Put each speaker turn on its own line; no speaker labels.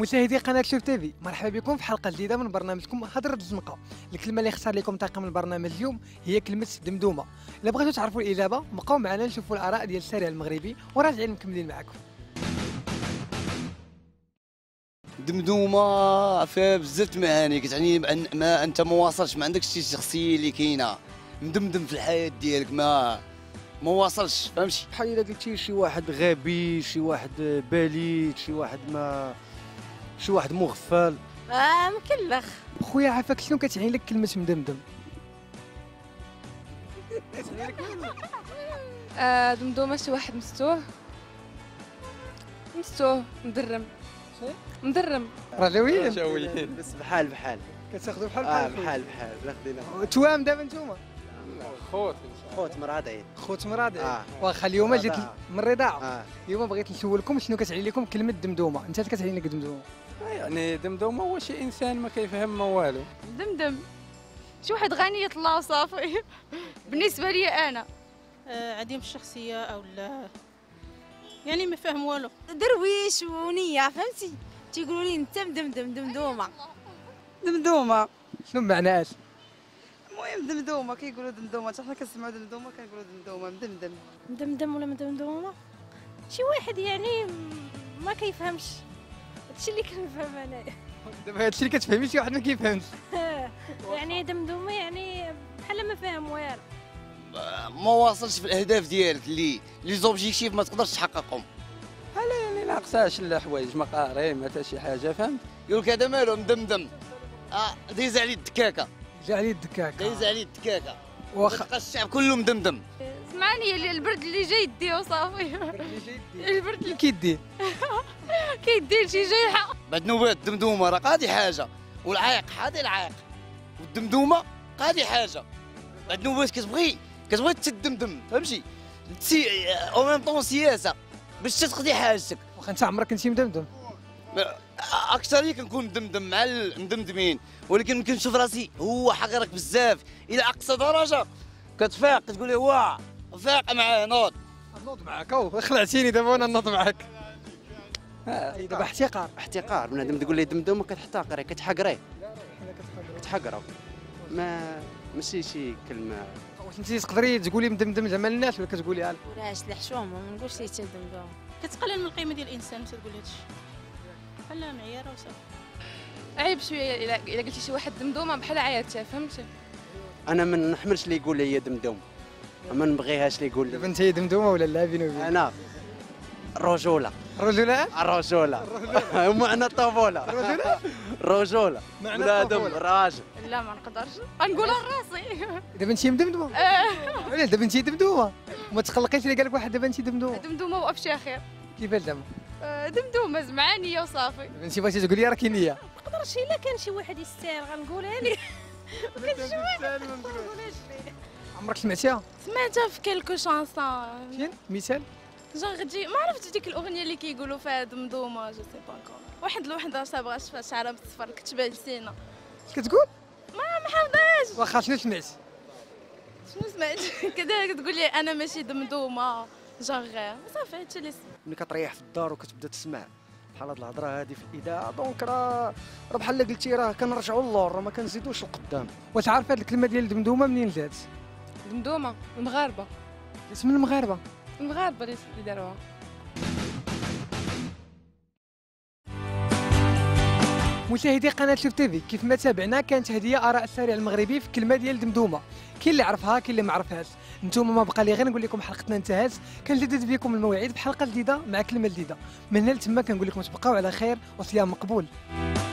مشاهدي قناه شوف تيفي، مرحبا بكم في حلقه جديده من برنامجكم هضره الزنقه. الكلمه اللي اختار لكم طاقم البرنامج اليوم هي كلمه دمدومه. الا بغيتوا تعرفوا الاجابه بقاو معنا نشوفوا الاراء ديال الشارع المغربي وراجعين مكملين معكم.
دمدومه فيها بزاف المعاني، كتعني ما انت ما واصلش، ما عندكش شي شخصيه اللي كاينه، مدمدم في الحياه ديالك، ما واصلش، فهمتي؟
بحال الا قلتي شي واحد غبي، شي واحد بليد، شي واحد مغفل.
مكلخ.
خويا عافاك، شنو كتعني لك كلمه مدمدم؟
دمدومه شي واحد مستوه مدرم.
رجويين
بس بحال
كتاخذوا بحال
بحال لا خدينا
توام دابا نتوما
خوت مرادعين.
خوت مرادع. واخا اليوم جيت من الرضاعه. اليوم بغيت نسولكم شنو كتعني لكم كلمه دمدومه. انت كتعني لك دمدومه؟
يعني دمدومه هو شي انسان ما كيفهم ما والو.
دمدم شي واحد غني يطلع صافي. بالنسبه لي انا
عديم الشخصيه او لا، يعني ما فاهم والو،
درويش ونيه، فهمتي؟ تيقولوا لي انت
دمدومه
شنو معناها؟
المهم دمدومه، كيقولوا دمدومه، حتى حنا كنسمعوا دمدومه كنقولوا دمدومه.
مدمدم ولا مدمدومه، شي واحد يعني ما كيفهمش. هادشي اللي كنفهم انايا.
دابا هادشي اللي كتفهمي شي واحد ما كيفهمش.
يعني دمدومه يعني بحال ما فاهم والو،
ما واصلش في الاهداف ديالك، اللي زوبجيكتيف ما تقدرش تحققهم.
يعني ناقصاش الحوايج، ما قاري ما حتى شي حاجه، فهمت؟
يقول لك هذا مالو مدمدم، ديز عليه الدكاكه،
جا عليه الدكاكه. واخا
تلقى الشعب كله مدمدم.
سمعني، البرد اللي جاي يديه وصافي. البرد اللي
كيدير
كيدير شي جيحه.
بعد نوبات الدمدومه راه قاضي حاجه، والعايق حاضي العايق، والدمدومه قاضي حاجه. بعد نوبات كتبغي تدمدم، فهمتي؟ او ميم طون سياسه باش تقضي حاجتك.
واخا انت عمرك كنتي مدمدم؟
اكثريه كنكون مدمدم مع المدمدمين، ولكن ممكن نشوف راسي هو حقرك بزاف الى اقصى درجه، كتفيق كتقول لي واه فاق معاه نوض
معاك. خلعتيني دابا وانا نوض معاك. دابا
احتقار بنادم تقول لي دمدومه كتحتقري، كتحقري، ماشي شي كلمه.
واش انت تقدري تقولي مدمدم زعما الناس ولا كتقوليها؟
ولاش الحشومه ما نقولش ليه حتى دمدومه، كتقلل من القيمه ديال الانسان ملي تقول هادشي، بحال معياره وصافي.
عيب شويه الا قلتي شي واحد دمدومه بحال عيطتيه، فهمتي؟
انا ما نحملش اللي يقول لي دمدوم، ما نبغيهاش اللي يقول
دابا
لي.
انت دمدومه ولا لا؟ بيني وبينك
انا الرجوله ومعنى الطفوله. رجوله بنادم راجل.
لا ما نقدرش نقولها لراسي.
دابا انت مدمدمه. علاش دابا انت دمدومه؟ ما تقلقيش اللي قال لك واحد دابا انت
دمدومه وابشي خير.
كيفاش زعما؟
دمدومه زمعانيه وصافي.
دابا انت بغيتي تقولي راه كاين نيه.
ما نقدرش، الا كان شي واحد يستاهل غنقولها ليه. ما كانش شي واحد ما نقولهاش ليه.
عمرك سمعتيها؟
سمعتها في كيلكو شانسون.
فين مثال؟
جونغ تجي ما عرفتش ديك الاغنيه اللي كيقولوا فيها دمدومه، جو سي با كون واحد الوحده صابغه شعرها مصفر كتبان لسينا.
اش كتقول؟
ما حافظاش.
واخا شنو سمعت؟
كذا كتقول لي انا ماشي دمدومه جونغ صافي. هادشي اللي
ملي كتريح في الدار وكتبدا تسمع بحال هاد الهضره هادي في الاذاعه، دونك راه بحال قلتي راه كنرجعوا للور، ما كنزيدوش لقدام.
واش عارف هاد الكلمه ديال دمدومه منين جات؟
دمدومه المغاربه.
اسم المغاربه
اللي داروها.
مشاهدي قناه شوف تيفي، كيف ما تابعنا كانت هديه اراء الشارع المغربي في الكلمه ديال دمدومه. كاين اللي عرفها كاين اللي ما عرفهاش. نتوما ما بقى لي غير نقول لكم حلقتنا انتهت. كنجدد بكم الموعد بحلقه جديده مع كلمه جديده. من هنا لتما كنقول لكم تبقاو على خير وصيام مقبول.